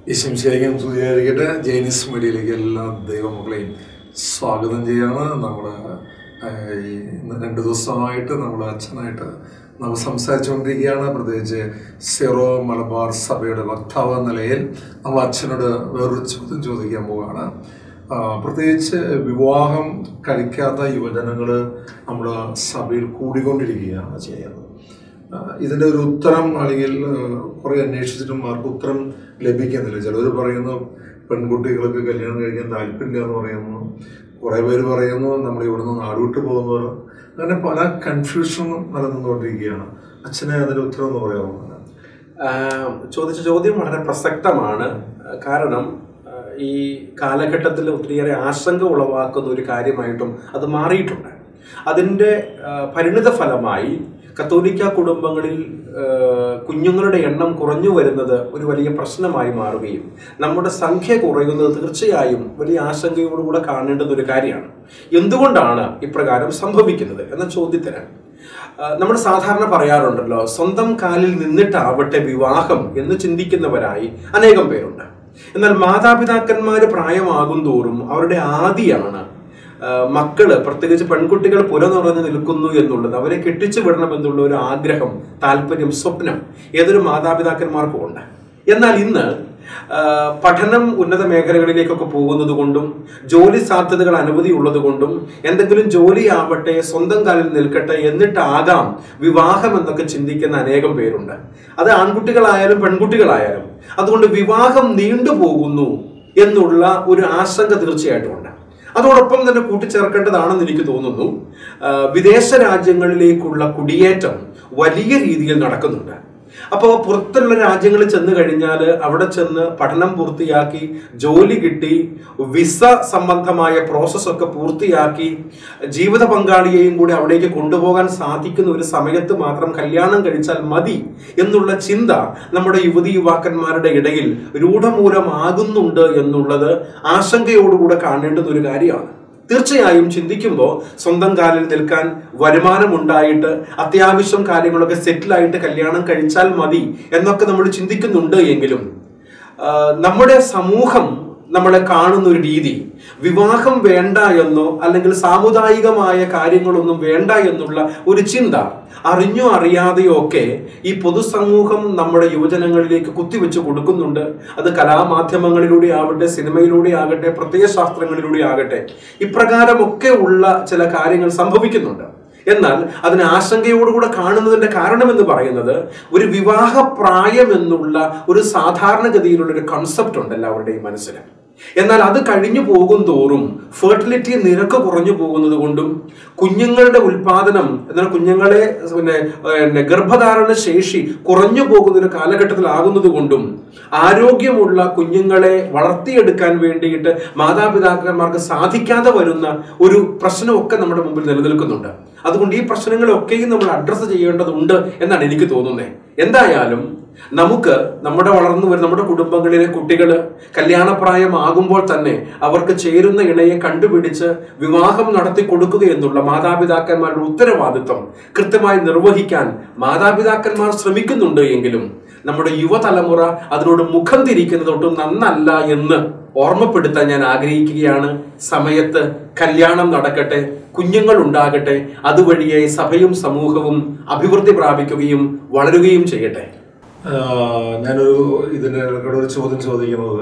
ഈശംശയിലേക്കും സ്തുതിയായിരിക്കട്ടെ. ജൈനിസ് മീഡിയയിലേക്ക് എല്ലാ ദൈവമക്കളെയും സ്വാഗതം ചെയ്യാണ്. നമ്മൾ ഈ 2 ദിവസമായിട്ട് നമ്മൾ അച്ഛനായിട്ട് നമ്മൾ സംസാരിച്ചുകൊണ്ടിരിക്കുകയാണ്. പ്രത്യേകിച്ച് സിറോ മലബാർ സഭയുടെ വക്താവ് എന്ന നിലയിൽ നമ്മൾ അച്ഛനോട് വേറൊരു ചോദ്യം ചോദിക്കാൻ പോവുകയാണ്. പ്രത്യേകിച്ച് വിവാഹം കഴിക്കാത്ത യുവജനങ്ങൾ നമ്മൾ സഭയിൽ കൂടിക്കൊണ്ടിരിക്കുകയാണ് ചെയ്യുന്നത്. ഇതിൻ്റെ ഒരു ഉത്തരം അല്ലെങ്കിൽ കുറേ അന്വേഷിച്ചിട്ടും ആർക്കും ഉത്തരം ലഭിക്കുന്നില്ല. ചിലർ പറയുന്നു പെൺകുട്ടികൾക്ക് കല്യാണം കഴിക്കാൻ താല്പര്യമില്ല എന്ന് പറയുന്നു. കുറേ പേര് പറയുന്നു നമ്മൾ ഇവിടുന്ന് നാടുവിട്ട് പോകുന്നവർ. അങ്ങനെ പല കൺഫ്യൂഷനും നടന്നുകൊണ്ടിരിക്കുകയാണ്. അച്ഛനെ അതിൻ്റെ ഉത്തരം എന്ന് പറയാമോ? ചോദിച്ച ചോദ്യം വളരെ പ്രസക്തമാണ്. കാരണം ഈ കാലഘട്ടത്തിൽ ഒത്തിരിയേറെ ആശങ്ക ഉളവാക്കുന്ന ഒരു കാര്യമായിട്ടും അത് മാറിയിട്ടുണ്ട്. അതിൻ്റെ പരിണിത ഫലമായി കത്തോലിക്ക കുടുംബങ്ങളിൽ കുഞ്ഞുങ്ങളുടെ എണ്ണം കുറഞ്ഞു വരുന്നത് ഒരു വലിയ പ്രശ്നമായി മാറുകയും നമ്മുടെ സംഖ്യ കുറയുന്നത് തീർച്ചയായും വലിയ ആശങ്കയോടുകൂടെ കാണേണ്ടുന്ന ഒരു കാര്യമാണ്. എന്തുകൊണ്ടാണ് ഇപ്രകാരം സംഭവിക്കുന്നത് എന്ന ചോദ്യത്തിന് നമ്മൾ സാധാരണ പറയാറുണ്ടല്ലോ, സ്വന്തം കാലിൽ നിന്നിട്ടാവട്ടെ വിവാഹം എന്ന് ചിന്തിക്കുന്നവരായി അനേകം പേരുണ്ട്. എന്നാൽ മാതാപിതാക്കന്മാർ പ്രായമാകും തോറും അവരുടെ ആദിയാണ് മക്കള്, പ്രത്യേകിച്ച് പെൺകുട്ടികൾ പുലനിറഞ്ഞു നിൽക്കുന്നു എന്നുള്ളത്, അവരെ കെട്ടിച്ചു വിടണം എന്നുള്ള ഒരു ആഗ്രഹം, താല്പര്യം, സ്വപ്നം ഏതൊരു മാതാപിതാക്കന്മാർക്കും ഉണ്ട്. എന്നാൽ ഇന്ന് പഠനം ഉന്നത മേഖലകളിലേക്കൊക്കെ പോകുന്നത് കൊണ്ടും ജോലി സാധ്യതകൾ അനവധി ഉള്ളത് കൊണ്ടും എന്തെങ്കിലും ജോലി ആവട്ടെ, സ്വന്തം കാലിൽ നിൽക്കട്ടെ, എന്നിട്ടാകാം വിവാഹം എന്നൊക്കെ ചിന്തിക്കുന്ന അനേകം പേരുണ്ട്. അത് ആൺകുട്ടികളായാലും പെൺകുട്ടികളായാലും. അതുകൊണ്ട് വിവാഹം നീണ്ടുപോകുന്നു എന്നുള്ള ഒരു ആശങ്ക തീർച്ചയായിട്ടും ഉണ്ട്. അതോടൊപ്പം തന്നെ കൂട്ടിച്ചേർക്കേണ്ടതാണെന്ന് എനിക്ക് തോന്നുന്നു, വിദേശ രാജ്യങ്ങളിലേക്കുള്ള കുടിയേറ്റം വലിയ രീതിയിൽ നടക്കുന്നുണ്ട്. അപ്പോൾ പുറത്തുള്ള രാജ്യങ്ങളിൽ ചെന്ന് കഴിഞ്ഞാൽ അവിടെ ചെന്ന് പഠനം പൂർത്തിയാക്കി ജോലി കിട്ടി വിസ സംബന്ധമായ പ്രോസസ്സൊക്കെ പൂർത്തിയാക്കി ജീവിത പങ്കാളിയെയും കൂടി അവിടേക്ക് കൊണ്ടുപോകാൻ സാധിക്കുന്ന ഒരു സമയത്ത് മാത്രം കല്യാണം കഴിച്ചാൽ മതി എന്നുള്ള ചിന്ത നമ്മുടെ യുവതി യുവാക്കന്മാരുടെ ഇടയിൽ രൂഢമൂലമാകുന്നുണ്ട് എന്നുള്ളത് ആശങ്കയോടുകൂടെ കാണേണ്ടുന്ന ഒരു കാര്യമാണ്. തീർച്ചയായും ചിന്തിക്കുമ്പോൾ സ്വന്തം കാലിൽ നിൽക്കാൻ വരുമാനമുണ്ടായിട്ട് അത്യാവശ്യം കാര്യങ്ങളൊക്കെ സെറ്റിലായിട്ട് കല്യാണം കഴിച്ചാൽ മതി എന്നൊക്കെ നമ്മൾ ചിന്തിക്കുന്നുണ്ട്. എങ്കിലും നമ്മുടെ സമൂഹം നമ്മളെ കാണുന്ന ഒരു രീതി, വിവാഹം വേണ്ട എന്നോ അല്ലെങ്കിൽ സാമുദായികമായ കാര്യങ്ങളൊന്നും വേണ്ട എന്നുള്ള ഒരു ചിന്ത അറിഞ്ഞോ അറിയാതെയോ ഒക്കെ ഈ പൊതുസമൂഹം നമ്മുടെ യുവജനങ്ങളിലേക്ക് കുത്തിവെച്ച് കൊടുക്കുന്നുണ്ട്. അത് കലാമാധ്യമങ്ങളിലൂടെ ആവട്ടെ, സിനിമയിലൂടെ ആകട്ടെ, പ്രത്യയശാസ്ത്രങ്ങളിലൂടെ ആകട്ടെ, ഇപ്രകാരമൊക്കെ ഉള്ള ചില കാര്യങ്ങൾ സംഭവിക്കുന്നുണ്ട്. എന്നാൽ അതിന് ആശങ്കയോടുകൂടെ കാണുന്നതിന്റെ കാരണം എന്ന് പറയുന്നത്, ഒരു വിവാഹ പ്രായം എന്നുള്ള ഒരു സാധാരണഗതിയിലുള്ള ഒരു കൺസെപ്റ്റ് ഉണ്ട് എല്ലാവരുടെയും മനസ്സിൽ. എന്നാൽ അത് കഴിഞ്ഞു പോകും തോറും ഫെർട്ടിലിറ്റി നിരക്ക് കുറഞ്ഞു പോകുന്നത് കൊണ്ടും കുഞ്ഞുങ്ങളുടെ ഉൽപാദനം, എന്നാൽ കുഞ്ഞുങ്ങളെ ഗർഭധാരണ ശേഷി കുറഞ്ഞു പോകുന്ന ഒരു കാലഘട്ടത്തിലാകുന്നത് കൊണ്ടും ആരോഗ്യമുള്ള കുഞ്ഞുങ്ങളെ വളർത്തിയെടുക്കാൻ വേണ്ടിയിട്ട് മാതാപിതാക്കന്മാർക്ക് സാധിക്കാതെ വരുന്ന ഒരു പ്രശ്നമൊക്കെ നമ്മുടെ മുമ്പിൽ നിലനിൽക്കുന്നുണ്ട്. അതുകൊണ്ട് ഈ പ്രശ്നങ്ങളൊക്കെയും നമ്മൾ അഡ്രസ്സ് ചെയ്യേണ്ടതുണ്ട് എന്നാണ് എനിക്ക് തോന്നുന്നത്. എന്തായാലും നമുക്ക് വളർന്നു വരുന്ന നമ്മുടെ കുടുംബങ്ങളിലെ കുട്ടികൾ കല്യാണപ്രായമാകുമ്പോൾ തന്നെ അവർക്ക് ചേരുന്ന ഇണയെ കണ്ടുപിടിച്ച് വിവാഹം നടത്തി കൊടുക്കുക എന്നുള്ള മാതാപിതാക്കന്മാരുടെ ഉത്തരവാദിത്വം കൃത്യമായി നിർവഹിക്കാൻ മാതാപിതാക്കന്മാർ ശ്രമിക്കുന്നുണ്ട്. എങ്കിലും നമ്മുടെ യുവതലമുറ അതിനോട് മുഖം തിരിക്കുന്നത് ഒട്ടും നന്നല്ല എന്ന് ഓർമ്മപ്പെടുത്താൻ ഞാൻ ആഗ്രഹിക്കുകയാണ്. സമയത്ത് കല്യാണം നടക്കട്ടെ, കുഞ്ഞുങ്ങൾ ഉണ്ടാകട്ടെ, അതുവഴിയായി സഭയും സമൂഹവും അഭിവൃദ്ധി പ്രാപിക്കുകയും വളരുകയും ചെയ്യട്ടെ. ഇതിനൊരു ചോദ്യം ചോദിക്കുന്നത്,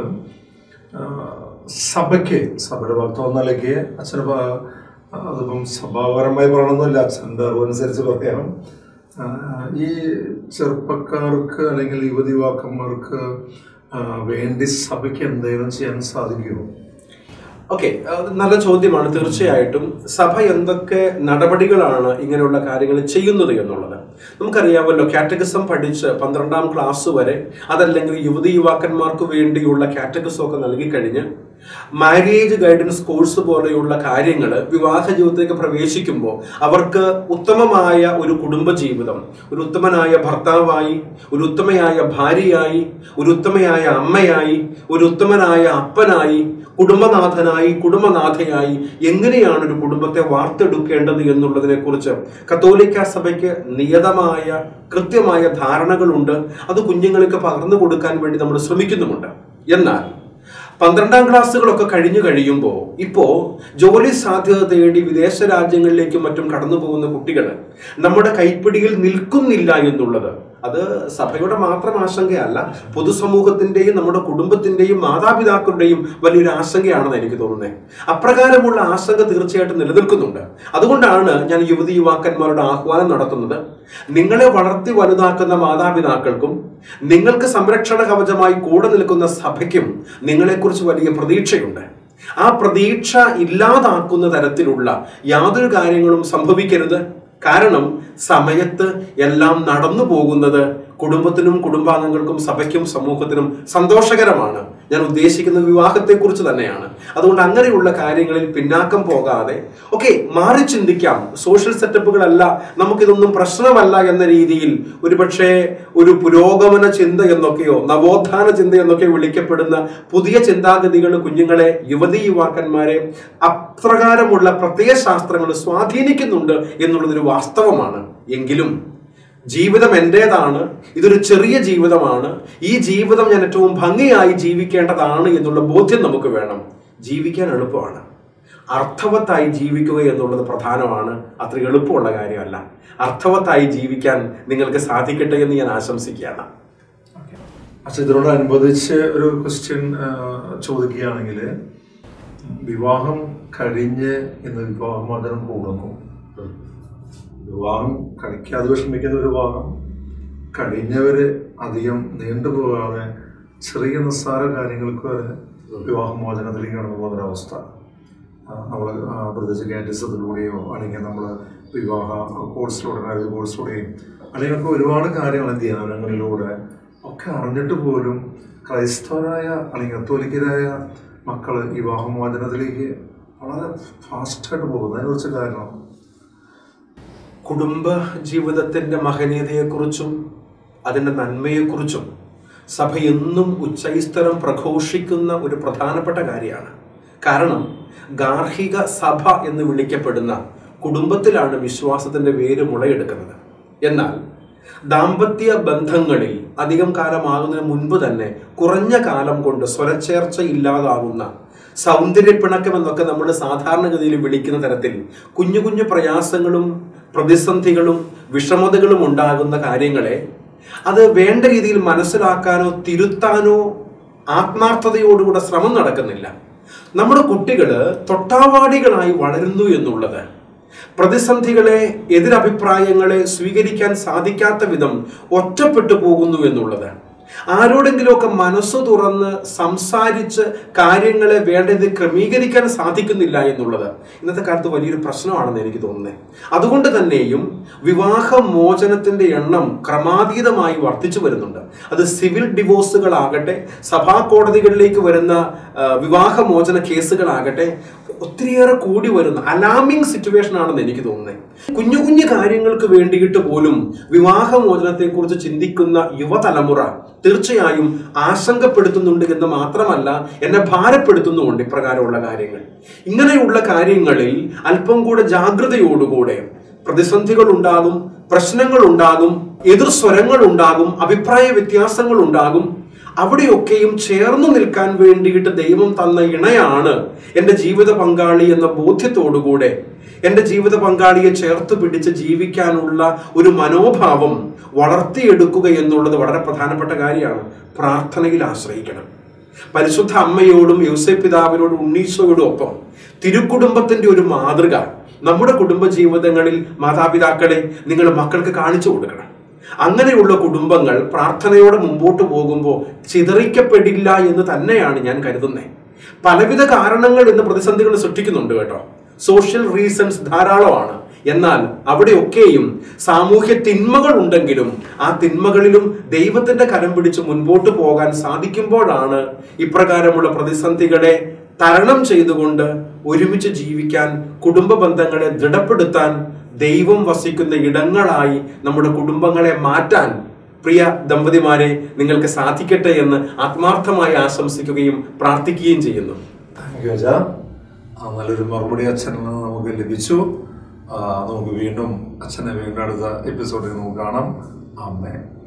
സഭയുടെ ഭക്തം എന്ന നിലയ്ക്ക് അച്ഛന് അതിപ്പം സഭാപരമായി പറയണമെന്നില്ല, അച്ഛൻ്റെ അറിവനുസരിച്ച് പറയാം, ഈ ചെറുപ്പക്കാർക്ക് അല്ലെങ്കിൽ യുവതി യുവാക്കന്മാർക്ക് വേണ്ടി സഭയ്ക്ക് എന്തെങ്കിലും ചെയ്യാൻ സാധിക്കുമോ? ഓക്കെ, നല്ല ചോദ്യമാണ്. തീർച്ചയായിട്ടും സഭ എന്തൊക്കെ നടപടികളാണ് ഇങ്ങനെയുള്ള കാര്യങ്ങൾ ചെയ്യുന്നത് എന്നുള്ളത് നമുക്കറിയാമല്ലോ. കാറ്റഗിസം പഠിച്ച് 12ാം ക്ലാസ് വരെ, അതല്ലെങ്കിൽ യുവതി യുവാക്കന്മാർക്ക് വേണ്ടിയുള്ള കാറ്റഗിസം ഒക്കെ നൽകിക്കഴിഞ്ഞ് മാരേജ് ഗൈഡൻസ് കോഴ്സ് പോലെയുള്ള കാര്യങ്ങൾ വിവാഹ ജീവിതത്തിലേക്ക് പ്രവേശിക്കുമ്പോൾ അവർക്ക് ഉത്തമമായ ഒരു കുടുംബജീവിതം, ഒരു ഉത്തമനായ ഭർത്താവായി, ഒരു ഉത്തമയായ ഭാര്യയായി, ഒരു ഉത്തമയായ അമ്മയായി, ഒരു ഉത്തമനായ അപ്പനായി, കുടുംബനാഥനായി, കുടുംബനാഥയായി എങ്ങനെയാണ് ഒരു കുടുംബത്തെ വാർത്തെടുക്കേണ്ടത് എന്നുള്ളതിനെ കുറിച്ച് കത്തോലിക്ക സഭയ്ക്ക് കൃത്യമായ ധാരണകളുണ്ട്. അത് കുഞ്ഞുങ്ങൾക്ക് പകർന്നു കൊടുക്കാൻ വേണ്ടി നമ്മൾ ശ്രമിക്കുന്നുമുണ്ട്. എന്നാൽ 12ാം ക്ലാസ്സുകളൊക്കെ കഴിഞ്ഞു കഴിയുമ്പോൾ ഇപ്പോൾ ജോലി സാധ്യത തേടി വിദേശ രാജ്യങ്ങളിലേക്കും മറ്റും കടന്നു പോകുന്ന കുട്ടികൾ നമ്മുടെ കൈപ്പിടിയിൽ നിൽക്കുന്നില്ല എന്നുള്ളത് അത് സഭയുടെ മാത്രം ആശങ്കയല്ല, പൊതുസമൂഹത്തിന്റെയും നമ്മുടെ കുടുംബത്തിന്റെയും മാതാപിതാക്കളുടെയും വലിയൊരു ആശങ്കയാണെന്ന് എനിക്ക് തോന്നുന്നത്. അപ്രകാരമുള്ള ആശങ്ക തീർച്ചയായിട്ടും നിലനിൽക്കുന്നുണ്ട്. അതുകൊണ്ടാണ് ഞാൻ യുവതി യുവാക്കന്മാരുടെ ആഹ്വാനം നടത്തുന്നത്. നിങ്ങളെ വളർത്തി വലുതാക്കുന്ന മാതാപിതാക്കൾക്കും നിങ്ങൾക്ക് സംരക്ഷണ കവചമായി കൂടെ നിൽക്കുന്ന സഭയ്ക്കും നിങ്ങളെക്കുറിച്ച് വലിയ പ്രതീക്ഷയുണ്ട്. ആ പ്രതീക്ഷ ഇല്ലാതാക്കുന്ന തരത്തിലുള്ള യാതൊരു കാര്യങ്ങളും സംഭവിക്കരുത്. കാരണം സമയത്ത് എല്ലാം നടന്നു പോകുന്നത് കുടുംബത്തിനും കുടുംബാംഗങ്ങൾക്കും സഭയ്ക്കും സമൂഹത്തിനും സന്തോഷകരമാണ്. ഞാൻ ഉദ്ദേശിക്കുന്നത് വിവാഹത്തെക്കുറിച്ച് തന്നെയാണ്. അതുകൊണ്ട് അങ്ങനെയുള്ള കാര്യങ്ങളിൽ പിന്നാക്കം പോകാതെ മാറി ചിന്തിക്കാം. സോഷ്യൽ സെറ്റപ്പുകളല്ല, നമുക്കിതൊന്നും പ്രശ്നമല്ല എന്ന രീതിയിൽ ഒരുപക്ഷെ ഒരു പുരോഗമന ചിന്ത എന്നൊക്കെയോ നവോത്ഥാന ചിന്ത എന്നൊക്കെയോ വിളിക്കപ്പെടുന്ന പുതിയ ചിന്താഗതികൾ കുഞ്ഞുങ്ങളെ, യുവതി യുവാക്കന്മാരെ അപ്രകാരമുള്ള പ്രത്യയശാസ്ത്രങ്ങൾ സ്വാധീനിക്കുന്നുണ്ട് എന്നുള്ളതൊരു വാസ്തവമാണ്. എങ്കിലും ജീവിതം എന്റേതാണ്, ഇതൊരു ചെറിയ ജീവിതമാണ്, ഈ ജീവിതം ഞാൻ ഏറ്റവും ഭംഗിയായി ജീവിക്കേണ്ടതാണ് എന്നുള്ള ബോധ്യം നമുക്ക് വേണം. ജീവിക്കാൻ എളുപ്പമാണ്, അർത്ഥവത്തായി ജീവിക്കുക എന്നുള്ളത് പ്രധാനമാണ്. അത്ര എളുപ്പമുള്ള കാര്യമല്ല. അർത്ഥവത്തായി ജീവിക്കാൻ നിങ്ങൾക്ക് സാധിക്കട്ടെ എന്ന് ഞാൻ ആശംസിക്കുകയാണ്. ഇതിനോടനുബന്ധിച്ച് ഒരു ക്വസ്റ്റ്യൻ ചോദിക്കുകയാണെങ്കിൽ, വിവാഹം കഴിഞ്ഞ് ഇന്ന് വിവാഹമോചനം കൂടുന്നു. വിവാഹം കഴിക്കാതെ വിഷമിക്കുന്ന ഒരു വിവാഹം കഴിഞ്ഞവര് അധികം നീണ്ടുപോകാതെ ചെറിയ നിസ്സാര കാര്യങ്ങൾക്ക് വരെ വിവാഹമോചനത്തിലേക്ക് കടന്നു പോകുന്നൊരവസ്ഥ നമ്മൾ പ്രത്യേകിച്ച് കാൻഡിസത്തിലൂടെയോ അല്ലെങ്കിൽ നമ്മൾ വിവാഹ കോഴ്സിലൂടെ, മാരേജ് കോഴ്സിലൂടെയും അല്ലെങ്കിൽ ഒരുപാട് കാര്യങ്ങൾ ധ്യാനങ്ങളിലൂടെ ഒക്കെ അറിഞ്ഞിട്ട് പോലും ക്രൈസ്തവരായ അല്ലെങ്കിൽ കത്തോലിക്കരായ മക്കൾ വിവാഹമോചനത്തിലേക്ക് വളരെ ഫാസ്റ്റായിട്ട് പോകുന്നു. അതിനെക്കുറിച്ച് കാരണം കുടുംബ ജീവിതത്തിന്റെ മഹനീയതയെക്കുറിച്ചും അതിൻ്റെ നന്മയെക്കുറിച്ചും സഭ എന്നും ഉച്ചൈസ്തരം പ്രഘോഷിക്കുന്ന ഒരു പ്രധാനപ്പെട്ട കാര്യമാണ്. കാരണം ഗാർഹിക സഭ എന്ന് വിളിക്കപ്പെടുന്ന കുടുംബത്തിലാണ് വിശ്വാസത്തിന്റെ വേര് മുളയെടുക്കുന്നത്. എന്നാൽ ദാമ്പത്യ ബന്ധങ്ങളിൽ അധികം കാലമാകുന്നതിന് മുൻപ് തന്നെ കുറഞ്ഞ കാലം കൊണ്ട് സ്വരച്ചേർച്ച ഇല്ലാതാകുന്ന, സൗന്ദര്യപ്പിണക്കം എന്നൊക്കെ നമ്മൾ സാധാരണഗതിയിൽ വിളിക്കുന്ന തരത്തിൽ കുഞ്ഞു കുഞ്ഞു പ്രയാസങ്ങളും പ്രതിസന്ധികളും വിഷമതകളും ഉണ്ടാകുന്ന കാര്യങ്ങളെ അത് വേണ്ട രീതിയിൽ മനസ്സിലാക്കാനോ തിരുത്താനോ ആത്മാർത്ഥതയോടുകൂടെ ശ്രമം നടക്കുന്നില്ല. നമ്മുടെ കുട്ടികൾ തൊട്ടാവാടികളായി വളരുന്നു എന്നുള്ളത്, പ്രതിസന്ധികളെ, എതിരഭിപ്രായങ്ങളെ സ്വീകരിക്കാൻ സാധിക്കാത്ത വിധം ഒറ്റപ്പെട്ടു പോകുന്നു എന്നുള്ളത്, ആരോടെങ്കിലുമൊക്കെ മനസ്സു തുറന്ന് സംസാരിച്ച് കാര്യങ്ങളെ വേണ്ടത് ക്രമീകരിക്കാൻ സാധിക്കുന്നില്ല എന്നുള്ളത് ഇന്നത്തെ കാലത്ത് വലിയൊരു പ്രശ്നമാണെന്ന് എനിക്ക് തോന്നുന്നത്. അതുകൊണ്ട് തന്നെയും വിവാഹമോചനത്തിന്റെ എണ്ണം ക്രമാതീതമായി വർദ്ധിച്ചു വരുന്നുണ്ട്. അത് സിവിൽ ഡിവോഴ്സുകളാകട്ടെ, സഭാ കോടതികളിലേക്ക് വരുന്ന വിവാഹമോചന കേസുകളാകട്ടെ, ഒത്തിരിയേറെ കൂടി വരുന്ന അലാമിംഗ് സിറ്റുവേഷൻ ആണെന്ന് എനിക്ക് തോന്നുന്നത്. കുഞ്ഞു കുഞ്ഞു കാര്യങ്ങൾക്ക് വേണ്ടിയിട്ട് പോലും വിവാഹമോചനത്തെക്കുറിച്ച് ചിന്തിക്കുന്ന യുവതലമുറ തീർച്ചയായും ആശങ്കപ്പെടുത്തുന്നുണ്ട് എന്ന് മാത്രമല്ല, എന്നെ ഭാരപ്പെടുത്തുന്നുമുണ്ട് ഇപ്രകാരമുള്ള കാര്യങ്ങൾ. ഇങ്ങനെയുള്ള കാര്യങ്ങളിൽ അല്പം കൂടെ ജാഗ്രതയോടുകൂടെ, പ്രതിസന്ധികൾ ഉണ്ടാകും, പ്രശ്നങ്ങൾ ഉണ്ടാകും, എതിർസ്വരങ്ങൾ ഉണ്ടാകും, അഭിപ്രായ വ്യത്യാസങ്ങൾ ഉണ്ടാകും. അവിടെയൊക്കെയും ചേർന്നു നിൽക്കാൻ വേണ്ടിയിട്ട് ദൈവം തന്ന ഇണയാണ് എൻ്റെ ജീവിത പങ്കാളി എന്ന ബോധ്യത്തോടുകൂടെ എൻ്റെ ജീവിത പങ്കാളിയെ ചേർത്ത് പിടിച്ച് ജീവിക്കാനുള്ള ഒരു മനോഭാവം വളർത്തിയെടുക്കുക എന്നുള്ളത് വളരെ പ്രധാനപ്പെട്ട കാര്യമാണ്. പ്രാർത്ഥനയിൽ ആശ്രയിക്കണം. പരിശുദ്ധ അമ്മയോടും യോസേപ്പ് പിതാവിനോടും ഉണ്ണീശോയോടും ഒപ്പം തിരുക്കുടുംബത്തിന്റെ ഒരു മാതൃക നമ്മുടെ കുടുംബ ജീവിതങ്ങളിൽ മാതാപിതാക്കളെ നിങ്ങൾ മക്കൾക്ക് കാണിച്ചു കൊടുക്കണം. അങ്ങനെയുള്ള കുടുംബങ്ങൾ പ്രാർത്ഥനയോടെ മുമ്പോട്ട് പോകുമ്പോൾ ചിതറിക്കപ്പെടില്ല എന്ന് തന്നെയാണ് ഞാൻ കരുതുന്നത്. പലവിധ കാരണങ്ങൾ ഇന്ന് പ്രതിസന്ധികൾ സൃഷ്ടിക്കുന്നുണ്ട് കേട്ടോ. സോഷ്യൽ റീസൺസ് ധാരാളമാണ്. എന്നാൽ അവിടെയൊക്കെയും സാമൂഹ്യ തിന്മകൾ ഉണ്ടെങ്കിലും ആ തിന്മകളിലും ദൈവത്തിന്റെ കരം പിടിച്ച് മുൻപോട്ട് പോകാൻ സാധിക്കുമ്പോഴാണ് ഇപ്രകാരമുള്ള പ്രതിസന്ധികളെ തരണം ചെയ്തുകൊണ്ട് ഒരുമിച്ച് ജീവിക്കാൻ, കുടുംബ ബന്ധങ്ങളെ ദൃഢപ്പെടുത്താൻ, ദൈവം വസിക്കുന്ന ഇടങ്ങളായി നമ്മുടെ കുടുംബങ്ങളെ മാറ്റാൻ പ്രിയ ദമ്പതിമാരെ നിങ്ങൾക്ക് സാധിക്കട്ടെ എന്ന് ആത്മാർത്ഥമായി ആശംസിക്കുകയും പ്രാർത്ഥിക്കുകയും ചെയ്യുന്നു. നല്ലൊരു മറുപടി അച്ഛനിൽ നിന്ന് നമുക്ക് ലഭിച്ചു. നമുക്ക് വീണ്ടും അച്ഛനെ വീണ്ടും അടുത്ത എപ്പിസോഡിൽ നമുക്ക് കാണാം. ആമേൻ.